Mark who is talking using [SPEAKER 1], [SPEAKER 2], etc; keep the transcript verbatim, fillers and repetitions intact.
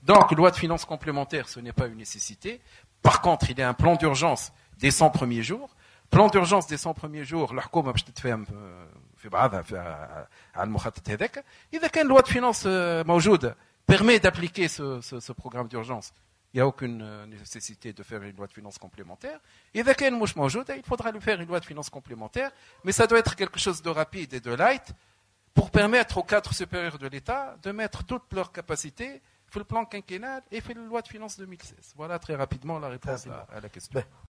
[SPEAKER 1] Donc, loi de finances complémentaire, ce n'est pas une nécessité. Par contre, il y a un plan d'urgence des cent premiers jours. Plan d'urgence des cent premiers jours, الحكومة باش تتفاهم في بعضها على المخطط هذاك. إذا كان loi de finances موجودة permet d'appliquer ce, ce, ce programme d'urgence, il n'y a aucune nécessité de faire une loi de finances complémentaire. إذا كان مش موجودة, il faudra lui faire une loi de finances complémentaire, mais ça doit être quelque chose de rapide et de light pour permettre aux cadres supérieurs de l'État de mettre toutes leurs capacités sur le plan quinquennal et sur la loi de finances deux mille seize. Voilà très rapidement la réponse à, à la question.